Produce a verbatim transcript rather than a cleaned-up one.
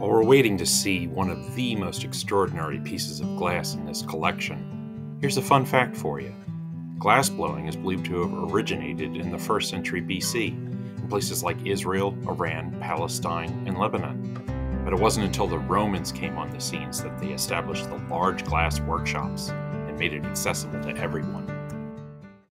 While we're waiting to see one of the most extraordinary pieces of glass in this collection, here's a fun fact for you. Glass blowing is believed to have originated in the first century B C in places like Israel, Iran, Palestine, and Lebanon. But it wasn't until the Romans came on the scenes that they established the large glass workshops and made it accessible to everyone.